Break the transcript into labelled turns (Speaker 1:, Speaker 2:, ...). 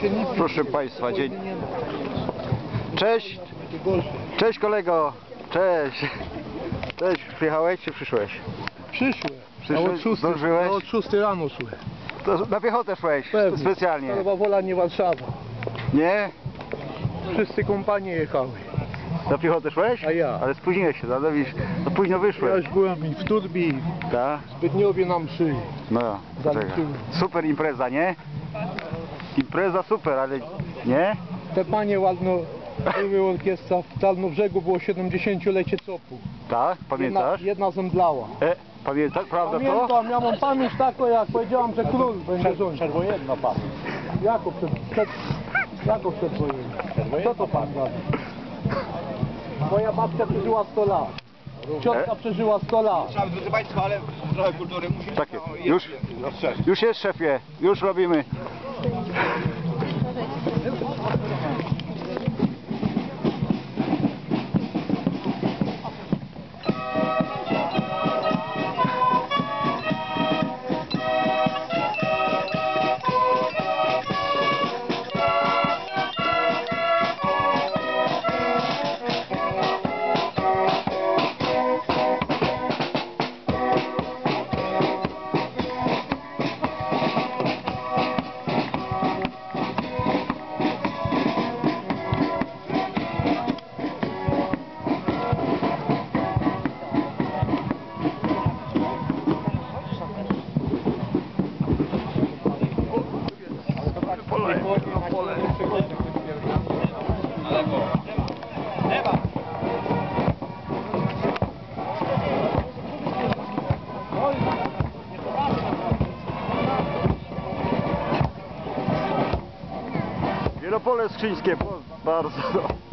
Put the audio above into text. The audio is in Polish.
Speaker 1: Proszę Państwa, dzień. Cześć! Cześć kolego! Cześć! Cześć, przyjechałeś czy przyszłeś?
Speaker 2: Przyszłem.
Speaker 1: Przyszłeś? Zdążyłeś?
Speaker 2: Od 6 rano szłem.
Speaker 1: To na piechotę szłeś?
Speaker 2: Pewnie.
Speaker 1: Specjalnie?
Speaker 2: Chyba Wola, nie Warszawa.
Speaker 1: Nie?
Speaker 2: Wszyscy kompanie jechały.
Speaker 1: Na piechotę szłeś?
Speaker 2: A ja.
Speaker 1: Ale spóźniłeś się, no widzisz, to późno
Speaker 2: Ja
Speaker 1: wyszłeś.
Speaker 2: już byłem i w Turbii,
Speaker 1: Tak?
Speaker 2: w Zbytniowie na mszy.
Speaker 1: No,
Speaker 2: Zaliczyłem.
Speaker 1: super impreza, nie? Impreza super, ale nie?
Speaker 2: Te panie ładno były orkiestra w Tarnobrzegu, było 70-lecie COP-u.
Speaker 1: Tak? Pamiętasz?
Speaker 2: Jedna zemdlała.
Speaker 1: Pamiętasz, prawda to?
Speaker 2: Pamiętam, ja mam pamięć taką, jak powiedziałam, że król będzie rządził. Przedwojenna pan. Jako przedwojenna? Co to pan robi? Moja babcia przeżyła 100 lat. Ciotka przeżyła 100 lat.
Speaker 3: Drodzy Państwo, ale trochę kultury musimy...
Speaker 1: Tak jest. Już jest szefie, już robimy. Wielopole Skrzyńskie, bardzo.